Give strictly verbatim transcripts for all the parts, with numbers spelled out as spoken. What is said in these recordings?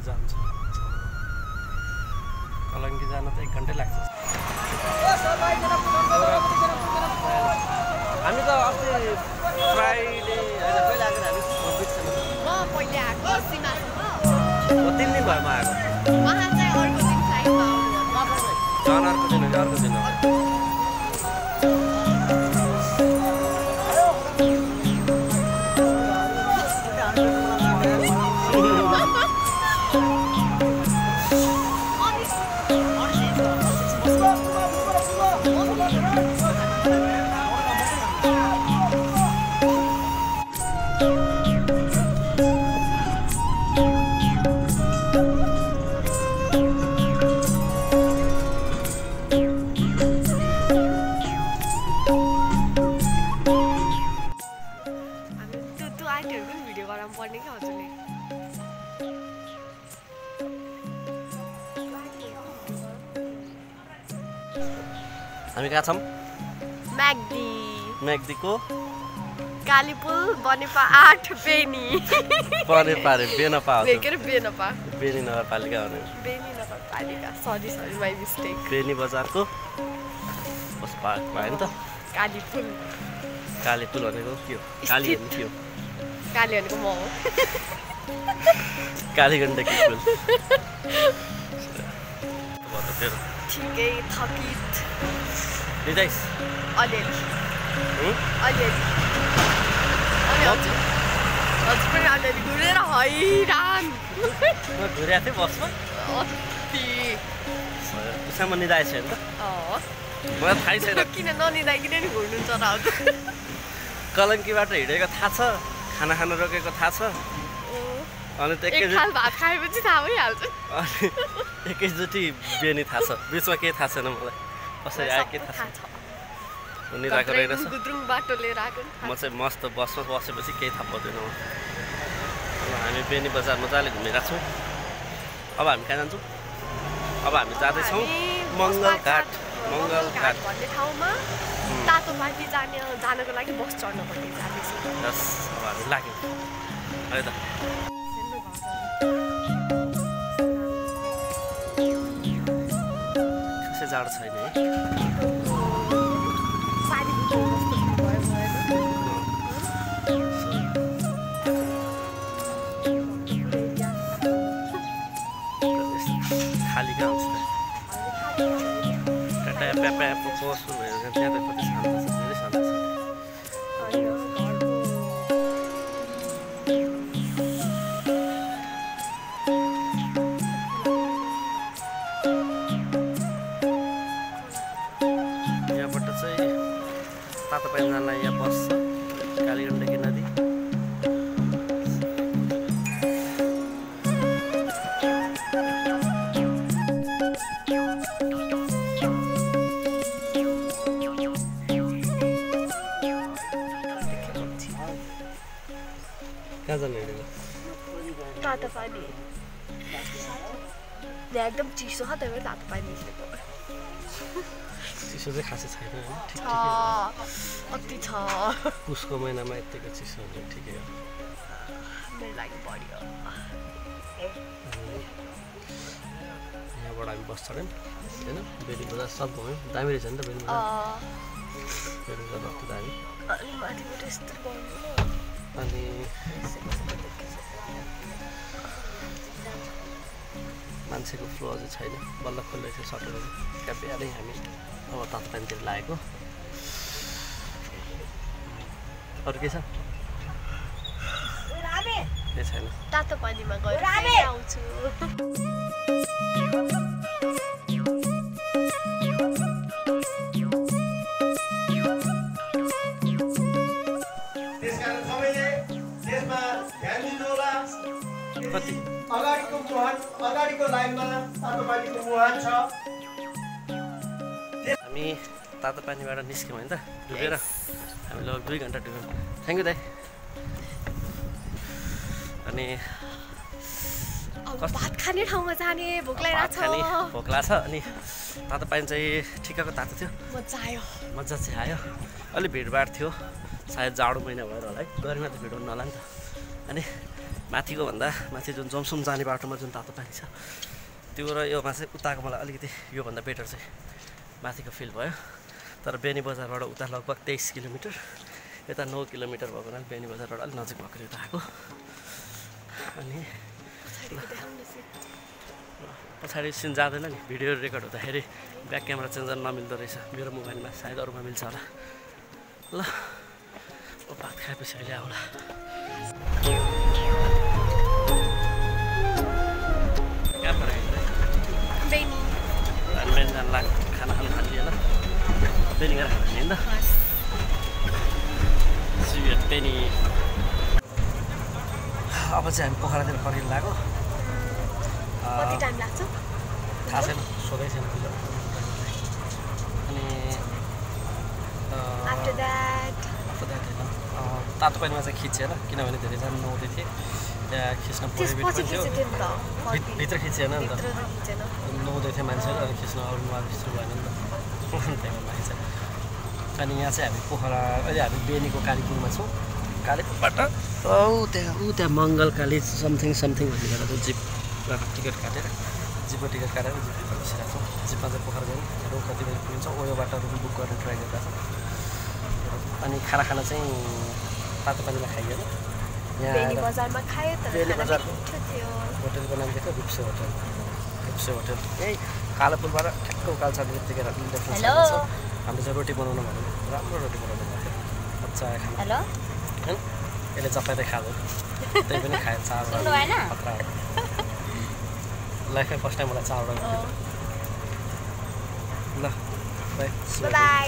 जान्छ कलङ्की जान त एक घन्टै लाग्छ हामी त अस्ति फ्राइडे होइन कहिले आएको हामी म पहिले आएको तिन दिन भयो म आएको उहाँ चाहिँ अर्को दिन फ्लाइटमा आउनुभयो झन् अर्को दिन होइन अर्को दिन हामी कहाँ छौँ म्याग्दी म्याग्दीको कालीपुल बनेपा आठ बेनी बनेपा रे बेनपा हो के बेनपा बेनी नगरपालिका हो बेनी नगरपालिका sorry sorry my mistake Beni बजारको बस पार्क भयो नि त कालीपुल कालीपुल भनेको के हो काली भन्ने के हो काली भनेको म हो कालीगण्डकी पुल ठिकै थकित निदाइस अलिअलि अलिअलि अनि हजुर हजुर पनि अलिअलि घुरेर हैरान म घुरेको थिएँ बसमा अति उसमा निदाएछ नि त मलाई थाहै छैन किन ननिदाइकन नि घुर्नुहुन्छ र हजुर कलङ्कीबाट हिँडेको थाहा छ खाना खान रोकेको थाहा छ अनि त एकैचोटि भात खाएपछि थाहा भइहाल्छ अनि एकैचोटि बेनी थाहा छ बिचमा केही थाहा छैन मलाई कसरी आयो के थाहा छ निदाएको रहेछ गुद्रुङ बाटो लिएर आएको म चाहिँ मस्त बसमा बसेपछि केही थाहा पाउँदैन म अब हामी बेनी बजार मजाले घुमिरहेको छौँ अब हामी कहाँ जान्छौँ अब हामी जाँदैछौँ मङ्गलघाट मङ्गलघाट भन्ने ठाउँमा तातो पार्टी जाने जानको लागि बस चढ्नुपर्ने जाँदैछ बस अब हामी लाग्यौँ है त त्यसै जाडो छैन है खाली कहाँ हुन्छ टाटा प्यापा बस्नु भयो भने त्यहाँ त कति शान्त छ धेरै शान्त छ यहाँबाट चाहिँ तातो पानी जानलाई यहाँ बस्छ कालीगण्डकी नदी कहाँ जाने हिँडेको तातो पानी यहाँ एकदम चिसो छ त्यही भएर तातो पानी निस्केको चिसो चाहिँ खासै छैन होइन ठिक छ अति छ पुसको महिनामा यत्तिको चिसो हुन्छ ठिकै हो मेरो लागि बढी हो यहाँबाट हामी बस चढ्यौँ होइन बेनी बजार सब घुम्यौँ दामी रहेछ नि त बेनी बजार बेनी बजार अति दामी अनि मान्छेको फ्लो अझै छैन बल्ल खोल्दैछ सटरहरू त्यहाँ बिहानै हामी अब तातो पानीतिर लागेको अरू के छ केही छैन तातो पानीमा गएर आउँछु कति अगाडिको मुहान अगाडिको लाइनमा तातो पानीको मुहान छ हामी तातो पानीबाट निस्क्यौँ होइन त डुबेर हामी लगभग दुई घन्टा डुब्यौँ थ्याङ्क यू दाइ अनि भात खाने ठाउँमा जाने भोक लागिरहेको छ भोक लाग्छ अनि तातो पानी चाहिँ ठिक्कको तातो थियो मजा आयो मजा चाहिँ आयो अलिक भिडभाड थियो सायद जाडो महिना भएर होला है गर्मीमा त भिड हुनु होला नि त अनि माथिको भन्दा माथि जुन जमसम जाने बाटोमा जुन तातो पानी छ त्यो र योमा चाहिँ उताको मलाई अलिकति योभन्दा बेटर चाहिँ माथिको फिल भयो। तर बेनी बजारबाट उता लगभग तेइस किलोमिटर, यता नौ किलोमिटर भएको हुनाले बेनी बजारबाट अलिक नजिक भएको यता आएको। अनि पछाडि सिन जाँदैन नि, भिडियो रेकर्ड हुँदाखेरि ब्याक क्यामेरा चेन्ज गर्न नमिल्दो रहेछ मेरो मोबाइलमा, सायद अरूमा मिल्छ होला। ल भात खाएपछि अहिले आउला। कहाँ पऱ्यो बेनी बेनी जानु लाग खाना खानु थालियो ल, बेनी गएर खानु नि त सुयो बेनी। अब चाहिँ हामी पोखरातिर फर्किनु लाग्यो। कति टाइम लाग्छ थाहा छैन, सोधै छैन। अनि आफ्टर द्याट आफ्टर द्याट होइन, तातो पानीमा चाहिँ खिचेर, किनभने धेरैजना नुहाउँदै थिएँ त्यहाँ खिच्न पऱ्यो भित्र खिचेन नि त, नुहाउँदै थियो मान्छेहरू, अनि खिच्न अरू नुहाएको जस्तो भएन नि त त्यही भएर खिच। अनि यहाँ चाहिँ हामी पोखरा अहिले हामी बेनीको कालीपुरमा छौँ। कालीपुरबाट औ त्यहाँ ऊ त्यहाँ मङ्गलकाली समथिङ समथिङ भन्ने बेला जिपबाट टिकट काटेर जिपको टिकट काटेर जिपमा बसिरहेको छौँ। जिपमा चाहिँ पोखरा गयौँ, रुम कति बजी पुगिन्छ, ओयोबाट रुम बुक गर्ने ट्राई गरिरहेको छौँ। अनि खाना खाना चाहिँ तातो पानीमा खाइयो यहाँ बेनी बजारमा खायो तर बेनी बजार थियो। होटलको नाम के थियो? रुप्से होटल। रुप्से होटल यही कालोपुलबाट ठ्याक्क उकालो छ बित्तिकै छ। हामीले चाहिँ रोटी बनाउनु भन्यो, राम्रो रोटी बनाउनु भएको थियो, मजा आयो खाना। हेलो होइन यसले चपाइँदै खाँदैन, त्यही पनि खायो चाडबाड खतरा हो। लाइफमै फर्स्ट टाइम मलाई चाडबाड ल बाई बाई।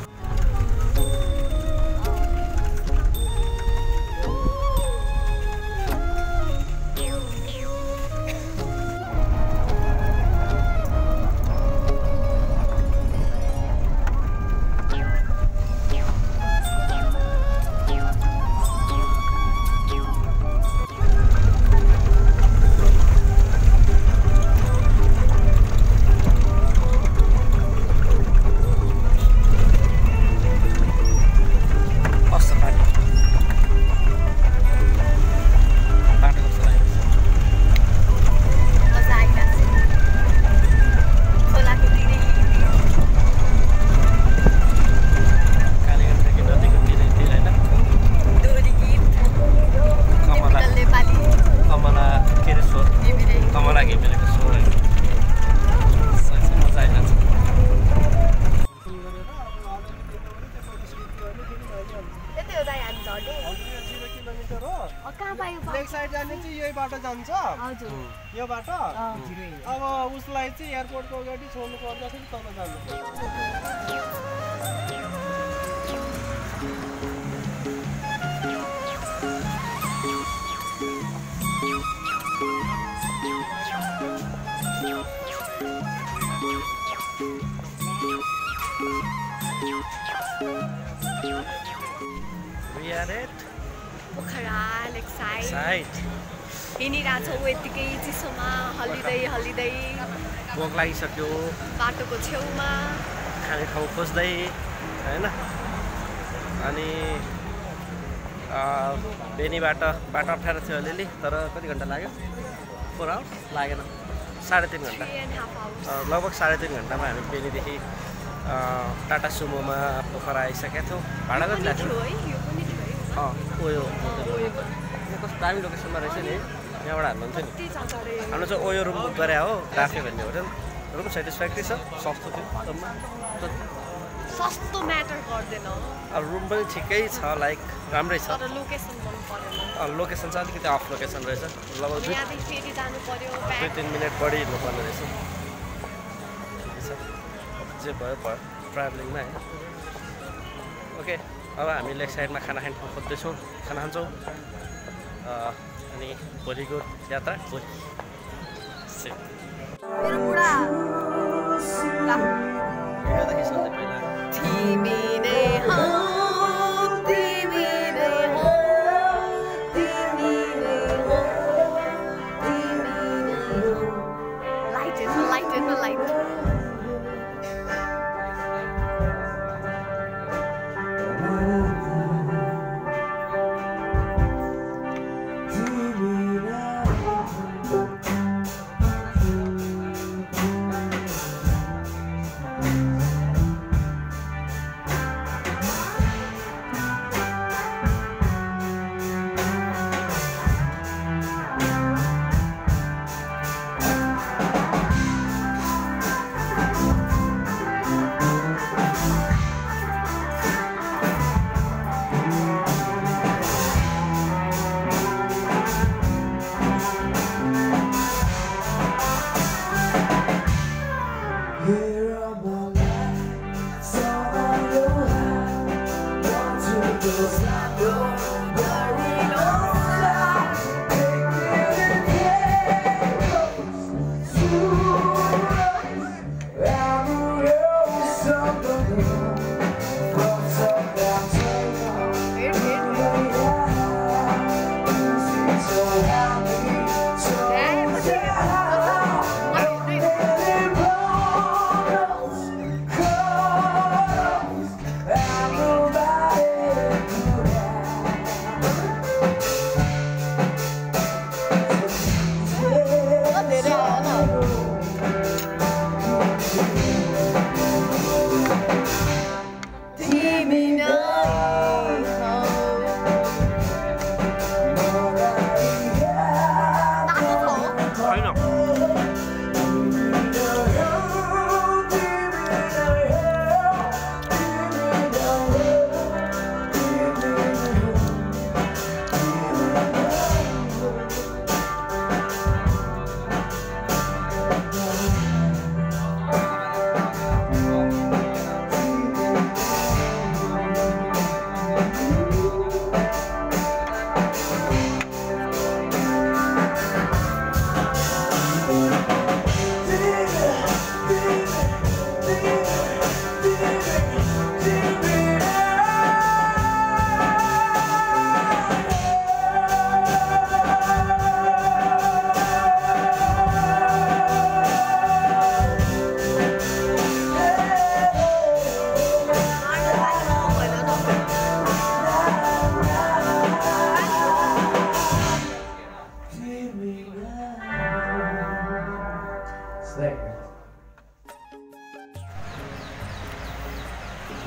यो बाटो अब उसलाई चाहिँ एयरपोर्टको अगाडि छोड्नु पर्दाखेरि तल जानु। We are at Pokhara lakeside side हिँडिरहेको छौँ यत्तिकै चिसोमा हल्लिँदै हल्लिँदै, भोक लागिसक्यो, बाटोको छेउमा खाने ठाउँ खोज्दै होइन। अनि बेनीबाट बाटो अप्ठ्यारो थियो अलिअलि, तर कति घन्टा लाग्यो? फोर आवर्स लागेन, साढे तिन घन्टा लगभग साढे तिन घन्टामा हामी बेनीदेखि टाटा सुमोमा पोखरा आइसकेका थियौँ। भाडा कति लाग्थ्यो? अँ ओयो कस्तो दामी लोकेसनमा रहेछ नि, यहाँबाट हाल्नुहुन्थ्यो नि। हाम्रो चाहिँ ओयो रुम बुक गरे हो, डाफे भन्ने होटल। रुम सेटिस्फ्याक्ट्री छ, सस्तो थियो एकदम, सस्तो म्याटर गर्दैन। अब रुम पनि ठिकै छ, लाइक राम्रै छ, तर लोकेसन मन परेन। लोकेसन चाहिँ अलिकति अफ लोकेसन रहेछ, लगभग दुई फेरि जानु पर्यो, दुई तिन मिनट बढी हिँड्नुपर्ने रहेछ। ठिकै छ, जे भयो भयो ट्राभलिङमा होइन। ओके अब हामी लेक साइडमा खाना खाने ठाउँ खोज्दैछौँ, खाना खान्छौँ। अनि भोलिको यात्रा भोलि मेरो बुढा तिमी नै हो, तिमी नै हो, तिमी नै हो, तिमी नै हो। लाइट हेर्नु, लाइट हेर्नु, लाइट। तिमी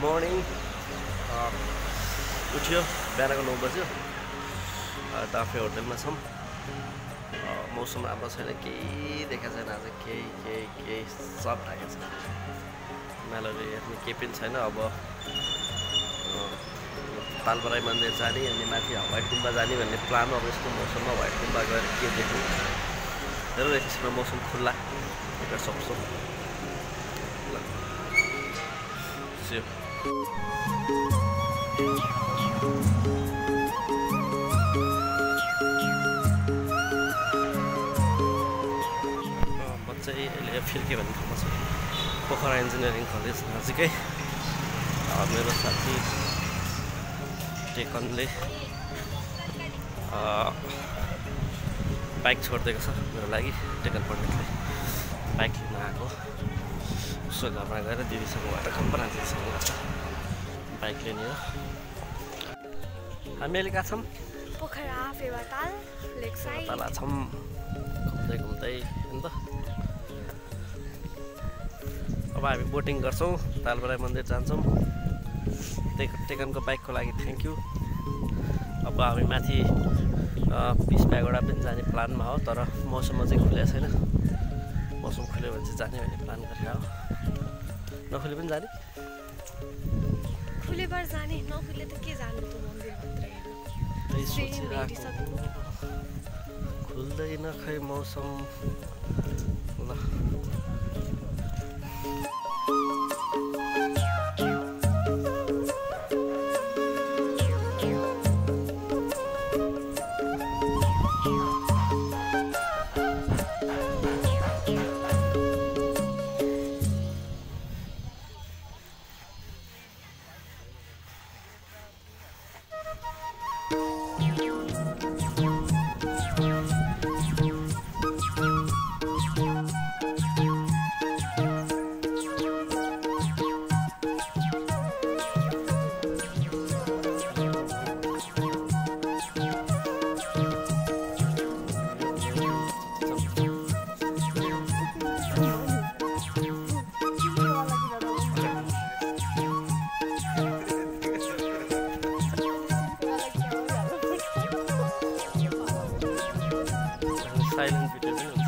मर्निङ उठ्यो बिहानको नौ बज्यो डाफे होटलमा छौँ मौसम राम्रो छैन केही देखाएको छैन आज केही केही केही सब ढाकेको छ मेलोले हेर्ने केही पनि छैन अब तालबराई मन्दिर जाने अनि माथि व्हाइट गुम्बा जाने भन्ने प्लान अब यस्तो मौसममा व्हाइट गुम्बा गएर के देख्नु हेर यसमा मौसम खुल्ला एउटा सक्छौँ म चाहिँ अहिले फिर्के भन्ने ठाउँमा छु पोखरा इन्जिनियरिङ कलेज नजिकै मेरो साथी टेकनले बाइक छोडिदिएको छ मेरो लागि टेकन पण्डितले बाइक लिन आएको उसको घरमा गएर दिदीसँग भएर घरमा दिदीसँग गएर बाइक लिने हो हामी अहिले कहाँ छौँ पोखरा फेवाताल लेकसाइड तल छौँ घुम्दै घुम्दै होइन त अब हामी बोटिङ गर्छौँ तालबराई मन्दिर जान्छौँ टेक टेकनको बाइकको लागि थ्याङ्क यू अब हामी माथि पिस प्यागोडा पनि जाने प्लानमा हो तर मौसममा चाहिँ खुलेको छैन मौसम खुल्यो भने चाहिँ जाने भन्ने प्लान गरेर हो नखुले पनि जाने खुलेबार जाने नखुले त के जानु त मन्दिरभित्र खुल्दैन खै मौसम ल साइलेन्ट भिडियो पनि हुन्छ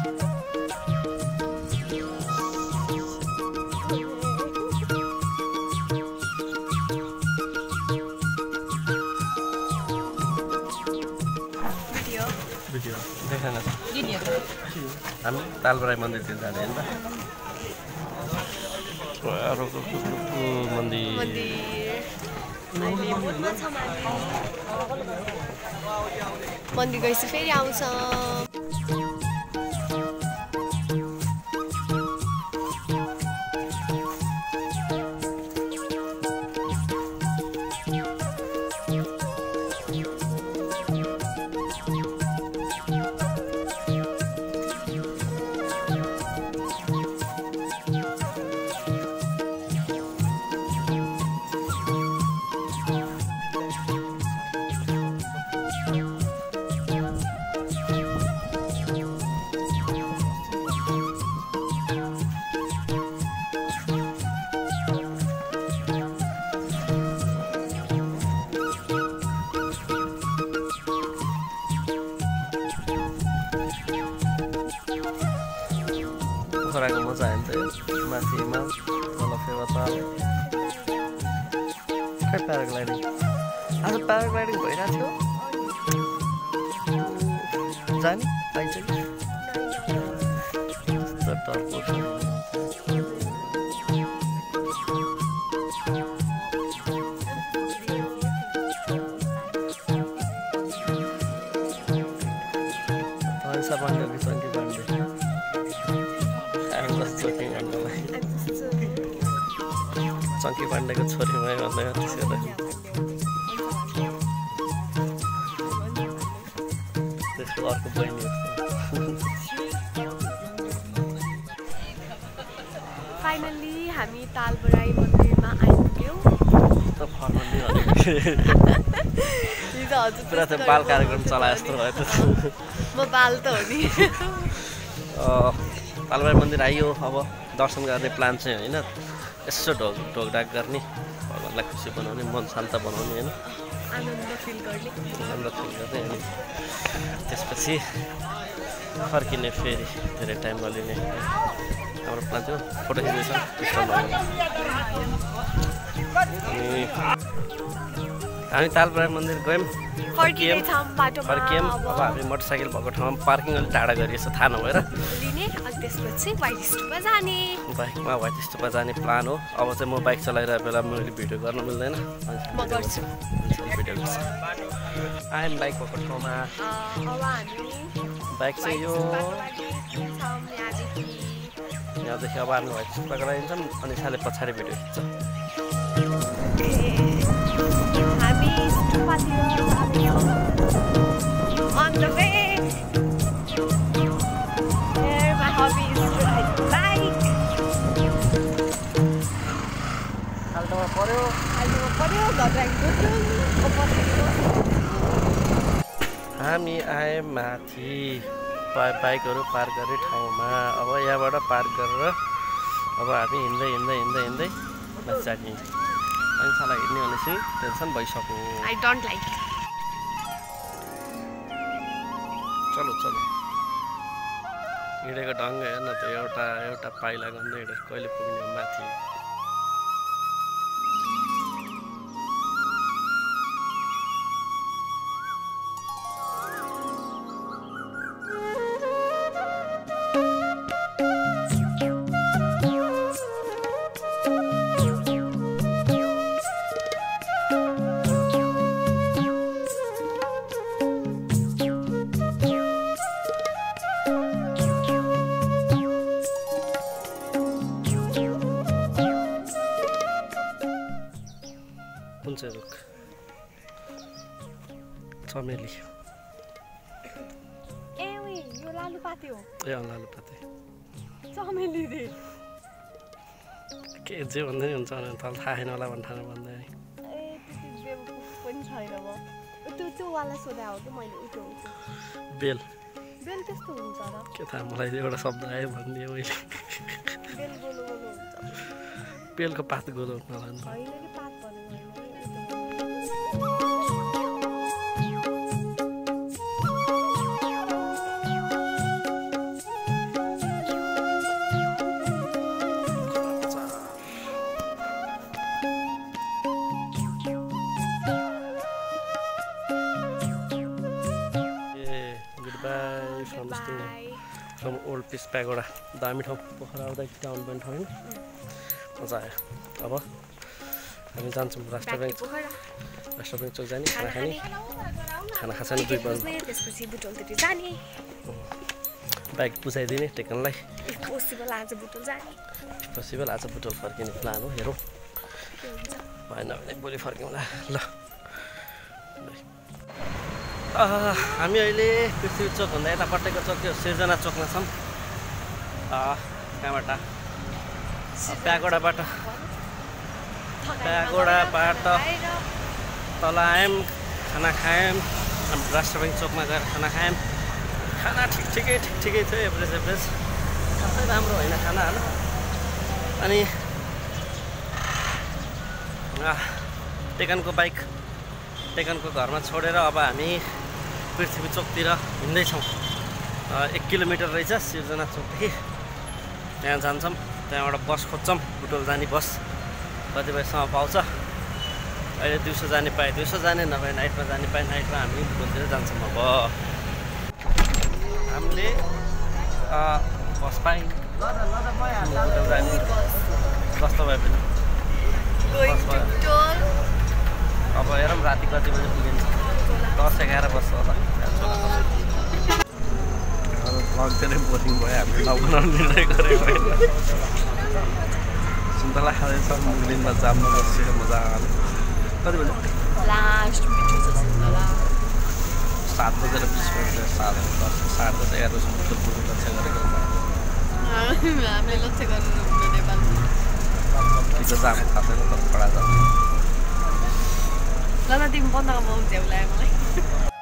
भिडियो भिडियो देखाएन हामी तालबराई मन्दिरतिर जाने होइन त मन्दिर मन्दिर गएपछि फेरि आउँछ पोखराको मजा आयो नि त माथिमा तल फेवाताल खै प्याराग्लाइडिङ आज प्याराग्लाइडिङ भइरहेको थियो जाने पाइन्छ कि डरको छ पाण्डे सङ्की पाण्डे चङ्की पाण्डेको छोरी भयो भन्दै त्यसो त्यसको अर्को बहिनी फाइनल्ली हामी तालबराई मन्दिरमा आइपुग्यौँ पुरा त्यो बाल कार्यक्रम चलाए जस्तो भयो त म बाल त हो नि तालबराई मन्दिर आइयो अब दर्शन गर्ने प्लान चाहिँ होइन यसो ढोक ढोकढाक गर्ने भगवान्लाई माइन्डलाई खुसी बनाउने मन शान्त बनाउने होइन आनन्द फिल गर्ने आनन्द फिल गर्ने अनि त्यसपछि फर्किने फेरि धेरै टाइम नलिने हाम्रो प्लान थियो फोटो खिच्दैछ अनि हामी तालबराई मन्दिर गयौँ फर्कियौँ फर्कियौँ अब हामी मोटरसाइकल भएको ठाउँमा पार्किङ अलिक टाढा गरिएछ थाहा नभएर त्यसपछि वाइट स्टुपमा जाने बाइकमा वाइट स्टुपमा जाने प्लान हो अब चाहिँ म बाइक चलाइरहेको बेला मैले भिडियो गर्न मिल्दैन म गर्छु भिडियो गर्छु आएम बाइक भएको ठाउँमा बाइक चाहिँ यो यहाँदेखि अब हामी वाइट स्टुपमा गराइन्छौँ अनि साले पछाडि भिडियो खिच्छ हामी on the way. Here my hobby is to ride bike. खाल्टोमा पर्यो खाल्टोमा पर्यो घटाएको हामी आए माथि बाइकहरू पार्क गर्ने ठाउँमा अब यहाँबाट पार्क गरेर अब हामी हिँड्दै हिँड्दै हिँड्दै हिँड्दै माथि जाने अनि साला हिँड्ने भनेपछि टेन्सन भइसक्यो I don't like it. चलो चलो हिँडेको ढङ्ग हेर्न त एउटा एउटा पाइला गर्दै हिँडेर कहिले पुग्ने हो माथि कुन चाहिँ रुख चमेली ए उही यो लालुपाते हो ए लालुपाते चमेली रे के जे भन्दै हुन्छ भने तल थाहा छैन होला भन्ने ठाउँ भन्दै ए त्यति बेलकुफ पनि छैन म त्यो त्यो वाला सोधा हो कि मैले उठो बेल बेल त्यस्तो हुन्छ र के थाहा मलाई एउटा शब्द आयो भनिदिएँ मैले बेल गोलो गोलो हुन्छ बेलको पात गोलो नलानु होइन कि पात भन्नु फ्रम ओल्ड पिस प्यागोडा दामी ठाउँ पोखरा आउँदा टाउन पनि ठाउँ होइन मजा आयो अब हामी जान्छौँ राष्ट्र ब्याङ्क राष्ट्र ब्याङ्क चौक जाने खाना खाने खाना खान्छ नि दुई बजी त्यसपछि बुटोलतिर जाने बाइक पुछाइदिने टेकनलाई पोसिबल आज बुटोल जाने पोसिबल आज बुटोल फर्किने प्लान हो हेरौँ भएन भने भोलि फर्क्यौँला ल हामी अहिले पृथ्वी चोकभन्दा यतापट्टिको चोक त्यो सिर्जना चोकमा छौँ कहाँबाट प्यागोडाबाट प्यागोडाबाट तल आयौँ खाना खायौँ राष्ट्र ब्याङ्क चोकमा गएर खाना खायौँ खाना ठिक ठिकै ठिक ठिकै थियो एभरेज एभरेज खासै राम्रो होइन खाना होइन अनि टेकनको बाइक टेकनको घरमा छोडेर अब हामी पृथ्वी चोकतिर हिँड्दैछौँ एक किलोमिटर रहेछ सिर्जना चोकदेखि त्यहाँ जान्छौँ त्यहाँबाट बस खोज्छौँ बुटोल जाने बस कति बजीसम्म पाउँछ अहिले दिउँसो जाने पाएँ दिउँसो जाने नभए नाइटमा जाने पाएँ नाइटमा हामी बुटोलतिर जान्छौँ अब हामीले बस पायौँ बुटोल जाने कस्तो भए पनि अब हेरौँ राति कति बजी पुगिन्छ दस एघार बज्छ होला ब्लग धेरै बोरिङ भयो हामीले नबनाउने निर्णय गरेको होइन सुन्तला खाँदैछ मुगलिनमा जाममा बसेर मजाले कति बजी लास्ट सात बजेर बिस मिनट साढे दस साढे दस एघार बजीसम्म पुग्ने लक्ष्य गरेको हामीले लक्ष्य गरेर नेपाल ठिक जाम थाहा छैन तर कडा जाम ल न तिमी बन्द म ल्याउ मलाई